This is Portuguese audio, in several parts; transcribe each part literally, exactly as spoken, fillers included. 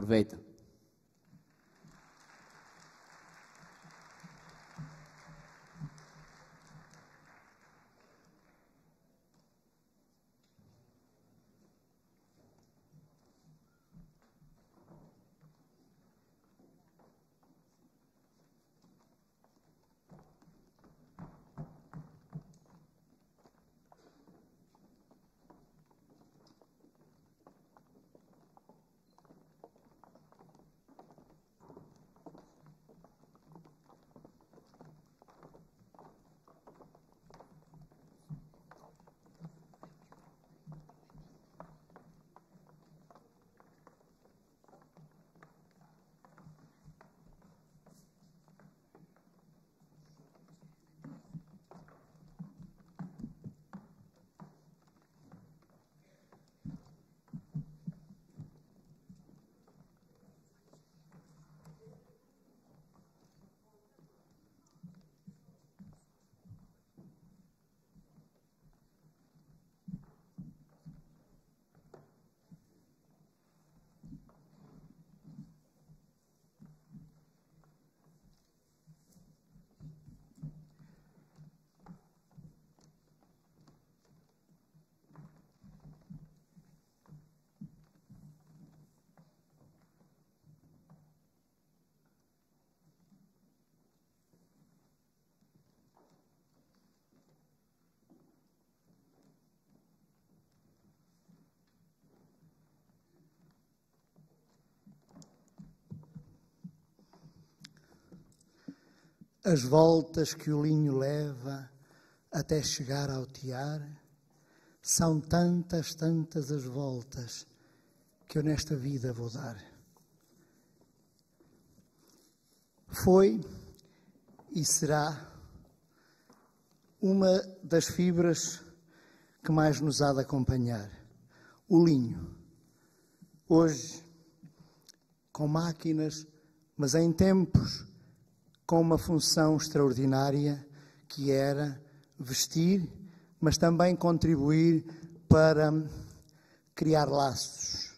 Aproveita. As voltas que o linho leva até chegar ao tear, são tantas, tantas as voltas que eu nesta vida vou dar. Foi e será uma das fibras que mais nos há de acompanhar, o linho. Hoje, com máquinas, mas em tempos com uma função extraordinária que era vestir, mas também contribuir para criar laços.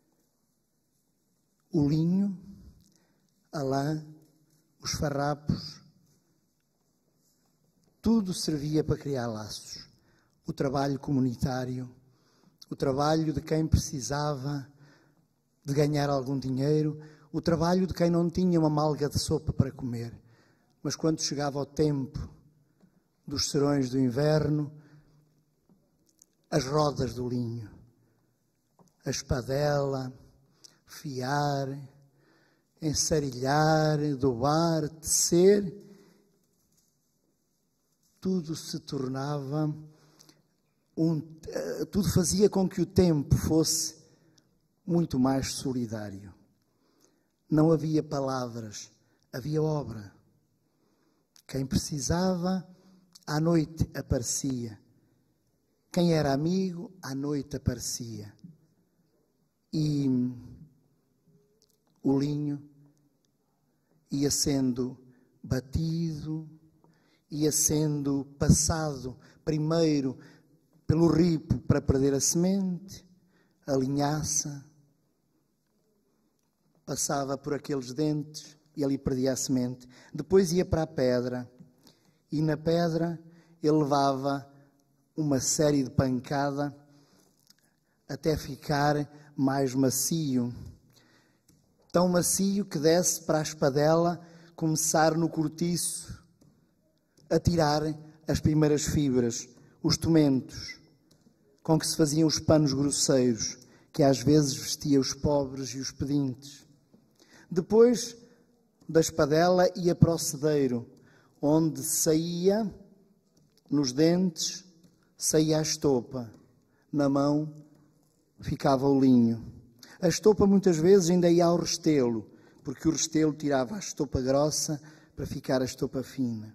O linho, a lã, os farrapos, tudo servia para criar laços. O trabalho comunitário, o trabalho de quem precisava de ganhar algum dinheiro, o trabalho de quem não tinha uma malga de sopa para comer. Mas quando chegava o tempo dos serões do inverno, as rodas do linho, a espadela, fiar, ensarilhar, dobar, tecer, tudo se tornava, um, tudo fazia com que o tempo fosse muito mais solidário. Não havia palavras, havia obra. Quem precisava, à noite aparecia. Quem era amigo, à noite aparecia. E o linho ia sendo batido, ia sendo passado primeiro pelo ripo para perder a semente, a linhaça, passava por aqueles dentes e ali perdia a semente. Depois ia para a pedra e na pedra ele levava uma série de pancada até ficar mais macio. Tão macio que desce para a espadela começar no cortiço a tirar as primeiras fibras, os tomentos, com que se faziam os panos grosseiros, que às vezes vestia os pobres e os pedintes. Depois da espadela ia para o cedeiro, onde saía, nos dentes, saía a estopa, na mão ficava o linho. A estopa muitas vezes ainda ia ao restelo, porque o restelo tirava a estopa grossa para ficar a estopa fina.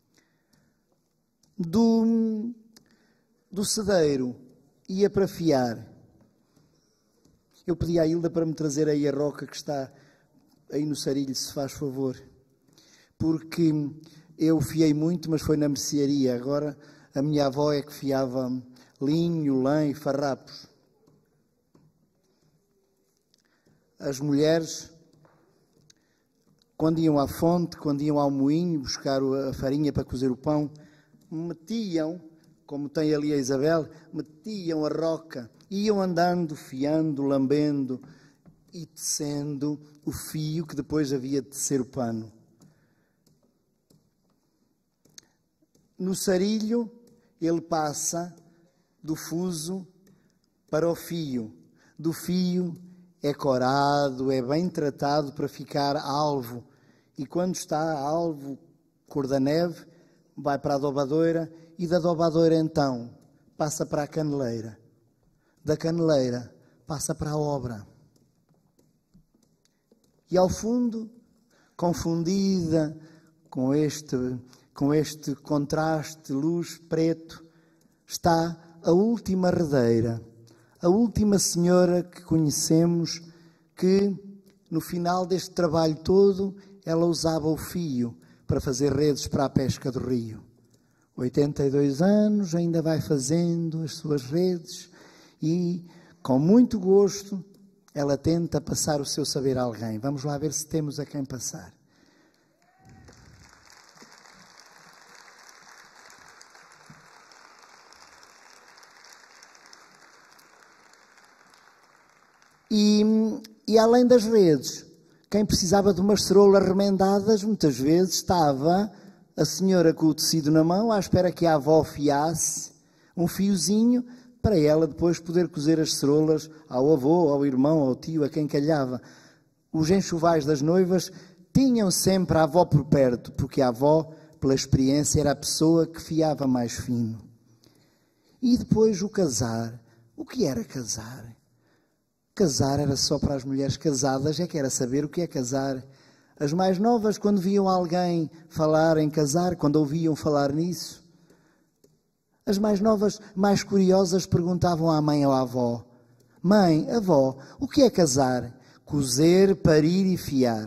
Do, do cedeiro ia para fiar. Eu pedi à Hilda para me trazer aí a roca que está aí no sarilho, se faz favor, porque eu fiei muito, mas foi na mercearia. Agora a minha avó é que fiava linho, lã e farrapos. as mulheres, quando iam à fonte, quando iam ao moinho buscar a farinha para cozer o pão, metiam, como tem ali a Isabel, metiam a roca, iam andando, fiando, lambendo e tecendo o fio que depois havia de tecer o pano. No sarilho, ele passa do fuso para o fio. Do fio é corado, é bem tratado para ficar alvo. E quando está alvo, cor da neve, vai para a dobadoira e da dobadoira então passa para a caneleira. Da caneleira passa para a obra. E ao fundo, confundida com este, com este contraste luz preto, está a última redeira, a última senhora que conhecemos que no final deste trabalho todo ela usava o fio para fazer redes para a pesca do rio. oitenta e dois anos, ainda vai fazendo as suas redes e, com muito gosto, ela tenta passar o seu saber a alguém. Vamos lá ver se temos a quem passar. E, e além das redes, quem precisava de umas ceroulas remendadas, muitas vezes estava a senhora com o tecido na mão, à espera que a avó fiasse um fiozinho para ela depois poder cozer as ceroulas ao avô, ao irmão, ao tio, a quem calhava. Os enxovais das noivas tinham sempre a avó por perto, porque a avó, pela experiência, era a pessoa que fiava mais fino. E depois o casar. O que era casar? Casar era só para as mulheres casadas, é que era saber o que é casar. As mais novas, quando viam alguém falar em casar, quando ouviam falar nisso, as mais novas, mais curiosas, perguntavam à mãe ou à avó: mãe, avó, o que é casar? Cozer, parir e fiar.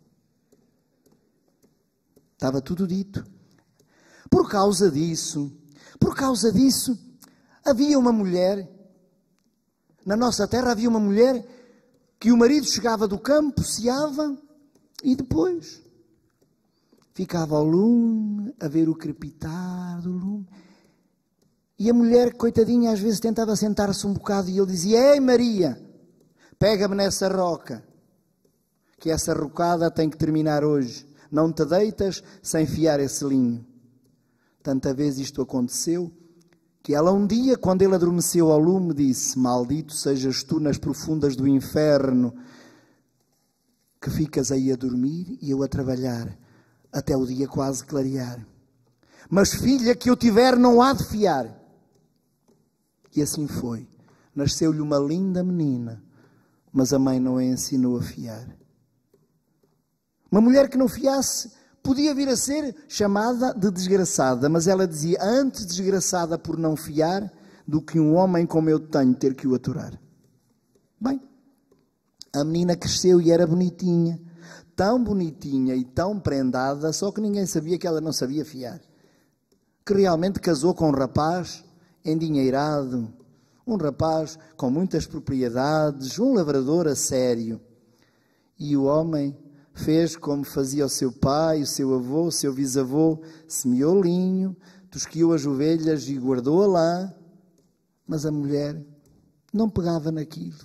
Estava tudo dito. Por causa disso, por causa disso, havia uma mulher, na nossa terra havia uma mulher que o marido chegava do campo, ceava e depois ficava ao lume, a ver o crepitar do lume. E a mulher, coitadinha, às vezes tentava sentar-se um bocado e ele dizia: ei Maria, pega-me nessa roca, que essa rocada tem que terminar hoje. Não te deitas sem fiar esse linho. Tanta vez isto aconteceu, que ela um dia, quando ele adormeceu ao lume, disse: maldito sejas tu nas profundas do inferno, que ficas aí a dormir e eu a trabalhar, até o dia quase clarear. Mas filha que eu tiver não há de fiar. E assim foi. Nasceu-lhe uma linda menina, mas a mãe não a ensinou a fiar. Uma mulher que não fiasse podia vir a ser chamada de desgraçada, mas ela dizia: antes desgraçada por não fiar do que um homem como eu tenho ter que o aturar. Bem, a menina cresceu e era bonitinha, tão bonitinha e tão prendada, só que ninguém sabia que ela não sabia fiar. Que realmente casou com um rapaz endinheirado, um rapaz com muitas propriedades, um lavrador a sério. E o homem fez como fazia o seu pai, o seu avô, o seu bisavô: semeou linho, tosquiou as ovelhas e guardou a lã, mas a mulher não pegava naquilo.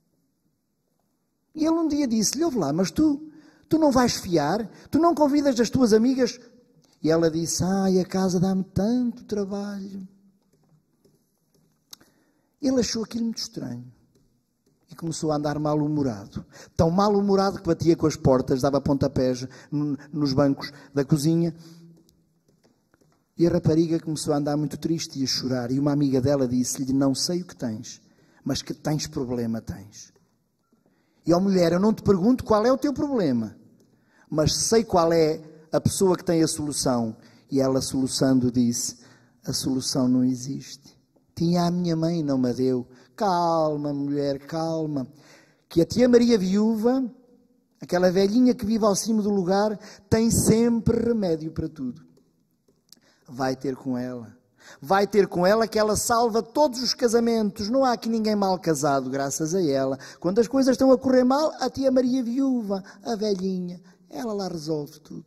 E ele um dia disse-lhe: ouve lá, mas tu, tu não vais fiar? Tu não convidas as tuas amigas? E ela disse: ai, a casa dá-me tanto trabalho. Ele achou aquilo muito estranho e começou a andar mal-humorado. Tão mal-humorado que batia com as portas, dava pontapés nos bancos da cozinha. E a rapariga começou a andar muito triste e a chorar. E uma amiga dela disse-lhe: não sei o que tens, mas que tens problema, tens. E ó mulher, eu não te pergunto qual é o teu problema, mas sei qual é a pessoa que tem a solução. E ela, soluçando, disse: a solução não existe. Tinha a minha mãe e não me deu. Calma, mulher, calma. Que a tia Maria viúva, aquela velhinha que vive ao cimo do lugar, tem sempre remédio para tudo. Vai ter com ela. Vai ter com ela que ela salva todos os casamentos. Não há aqui ninguém mal casado, graças a ela. Quando as coisas estão a correr mal, a tia Maria viúva, a velhinha, ela lá resolve tudo.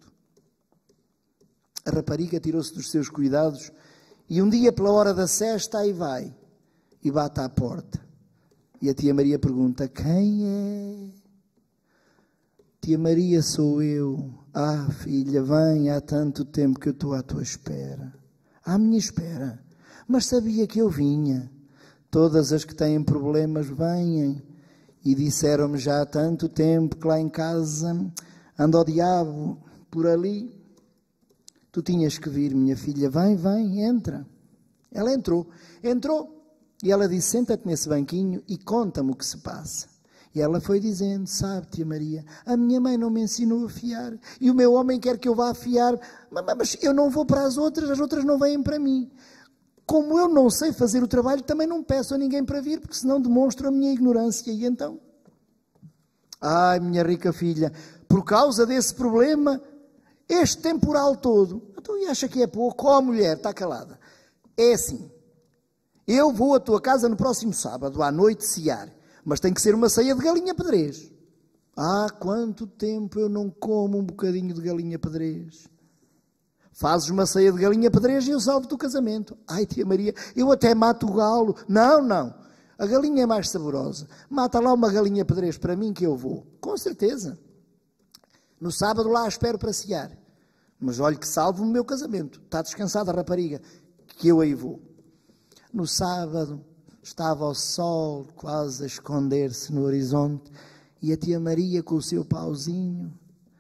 A rapariga tirou-se dos seus cuidados e um dia, pela hora da sesta, aí vai e bate à porta. E a tia Maria pergunta: quem é? Tia Maria, sou eu. Ah, filha, vem, há tanto tempo que eu estou à tua espera. À minha espera. Mas sabia que eu vinha. Todas as que têm problemas vêm. E disseram-me já há tanto tempo que lá em casa anda o diabo por ali. Tu tinhas que vir, minha filha. Vem, vem, entra. Ela entrou. Entrou. E ela disse: senta-te nesse banquinho e conta-me o que se passa. E ela foi dizendo: sabe, tia Maria, a minha mãe não me ensinou a fiar. E o meu homem quer que eu vá afiar. Mas eu não vou para as outras, as outras não vêm para mim. Como eu não sei fazer o trabalho, também não peço a ninguém para vir, porque senão demonstro a minha ignorância. E então? Ai, minha rica filha, por causa desse problema, este temporal todo. Então, e acha que é pouco? Oh, mulher, está calada. É assim, eu vou à tua casa no próximo sábado, à noite, cear. Mas tem que ser uma ceia de galinha pedrez. Há quanto tempo eu não como um bocadinho de galinha pedrez. Fazes uma ceia de galinha pedrez e eu salvo-te o casamento. Ai, tia Maria, eu até mato o galo. Não, não. A galinha é mais saborosa. Mata lá uma galinha pedrez para mim que eu vou. Com certeza. No sábado lá espero para cear. Mas olhe que salvo o meu casamento. Está descansada a rapariga, que eu aí vou. No sábado estava o sol quase a esconder-se no horizonte e a tia Maria, com o seu pauzinho,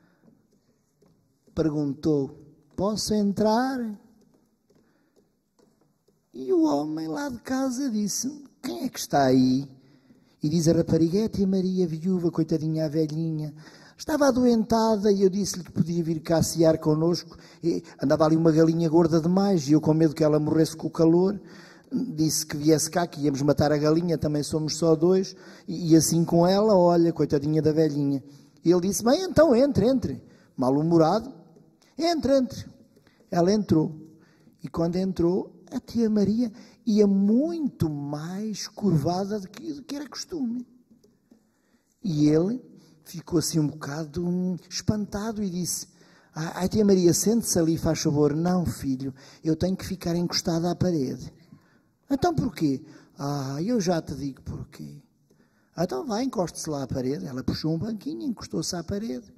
perguntou: posso entrar? E o homem lá de casa disse: quem é que está aí? E diz a rapariga: é a tia Maria, viúva, coitadinha, a velhinha. Estava adoentada e eu disse-lhe que podia vir cá cear connosco. E andava ali uma galinha gorda demais e eu, com medo que ela morresse com o calor, disse que viesse cá, que íamos matar a galinha, também somos só dois, e, e assim com ela, olha, coitadinha da velhinha. E ele disse: bem, então entre, entre. Mal-humorado, entre, entre. Ela entrou. E quando entrou, a tia Maria ia muito mais curvada do que, do que era costume. E ele ficou assim um bocado um, espantado e disse: ah, a tia Maria, sente-se ali, faz favor. Não, filho, eu tenho que ficar encostada à parede. Então porquê? Ah, eu já te digo porquê. Então vai, encoste-se lá à parede. Ela puxou um banquinho, encostou-se à parede.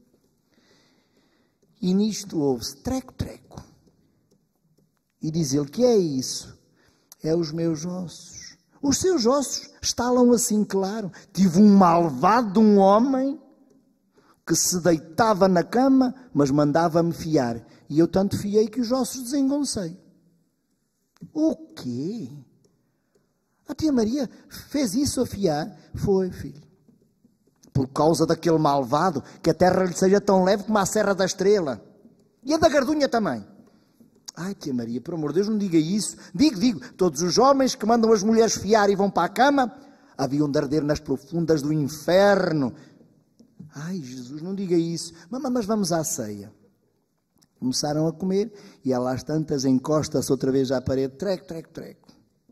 E nisto ouve-se treco-treco. E diz ele: que é isso? É os meus ossos. Os seus ossos estalam assim, claro. Tive um malvado de um homem que se deitava na cama, mas mandava-me fiar. E eu tanto fiei que os ossos desengoncei. O quê? A tia Maria fez isso a fiar? Foi, filho. Por causa daquele malvado, que a terra lhe seja tão leve como a Serra da Estrela. E a da Gardunha também. Ai, tia Maria, por amor de Deus, não diga isso. Digo, digo, todos os homens que mandam as mulheres fiar e vão para a cama, haviam de arder nas profundas do inferno. Ai, Jesus, não diga isso. Mas vamos à ceia. Começaram a comer e ela às tantas encosta-se outra vez à parede. Treco, treco, treco.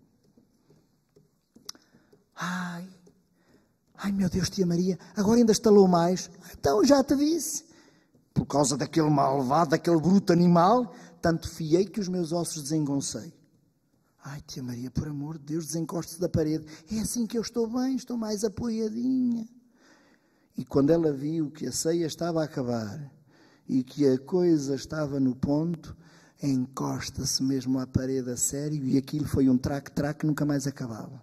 Ai, ai meu Deus, tia Maria, agora ainda estalou mais. Então já te disse. Por causa daquele malvado, daquele bruto animal, tanto fiei que os meus ossos desengoncei. Ai, tia Maria, por amor de Deus, desencoste-se da parede. É assim que eu estou bem, estou mais apoiadinha. E quando ela viu que a ceia estava a acabar e que a coisa estava no ponto, encosta-se mesmo à parede a sério e aquilo foi um traque-traque que nunca mais acabava.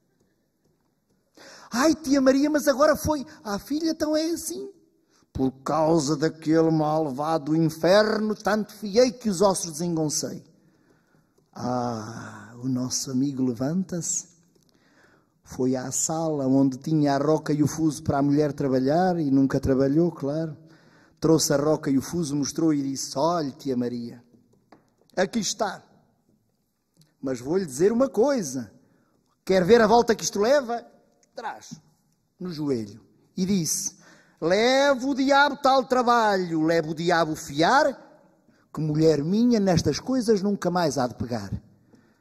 Ai, tia Maria, mas agora foi. Ah, filha, então é assim. Por causa daquele malvado inferno, tanto fiei que os ossos desengoncei. Ah, o nosso amigo levanta-se, foi à sala onde tinha a roca e o fuso para a mulher trabalhar, e nunca trabalhou, claro. Trouxe a roca e o fuso, mostrou e disse: olhe, tia Maria, aqui está. Mas vou-lhe dizer uma coisa. Quer ver a volta que isto leva? Traz, no joelho. E disse: leva o diabo tal trabalho, leva o diabo fiar, que mulher minha nestas coisas nunca mais há de pegar.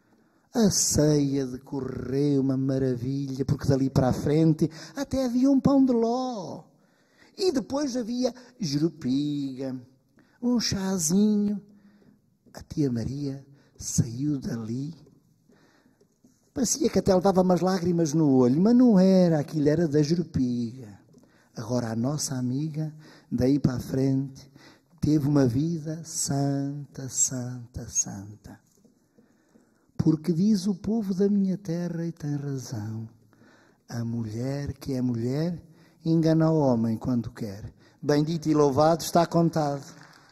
A ceia decorreu uma maravilha, porque dali para a frente até havia um pão de ló. E depois havia jerupiga, um chazinho. A tia Maria saiu dali. Parecia que até levava umas lágrimas no olho, mas não era, aquilo era da jerupiga. Agora a nossa amiga, daí para a frente, teve uma vida santa, santa, santa. Porque diz o povo da minha terra, e tem razão, a mulher que é mulher engana o homem quando quer. Bendito e louvado está contado.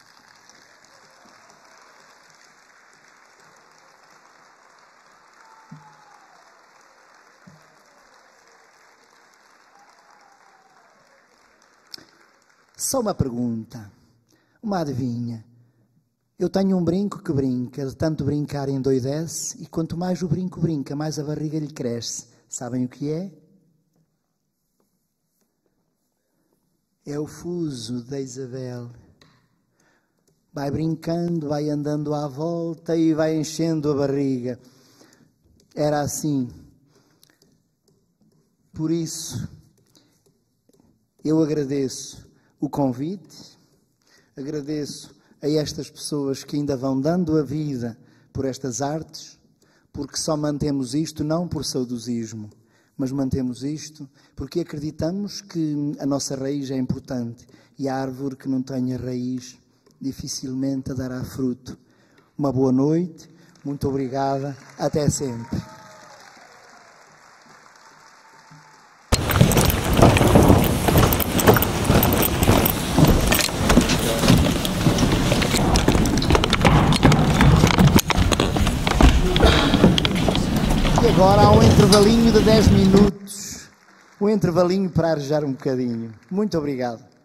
Só uma pergunta, uma adivinha. Eu tenho um brinco que brinca, de tanto brincar endoidece, e quanto mais o brinco brinca, mais a barriga lhe cresce. Sabem o que é? É o fuso da Isabel. Vai brincando, vai andando à volta e vai enchendo a barriga. Era assim. Por isso, eu agradeço o convite, agradeço a estas pessoas que ainda vão dando a vida por estas artes, porque só mantemos isto não por saudosismo, mas mantemos isto porque acreditamos que a nossa raiz é importante e a árvore que não tenha raiz dificilmente dará fruto. Uma boa noite, muito obrigada, até sempre. Agora há um intervalinho de dez minutos, um intervalinho para arejar um bocadinho. Muito obrigado.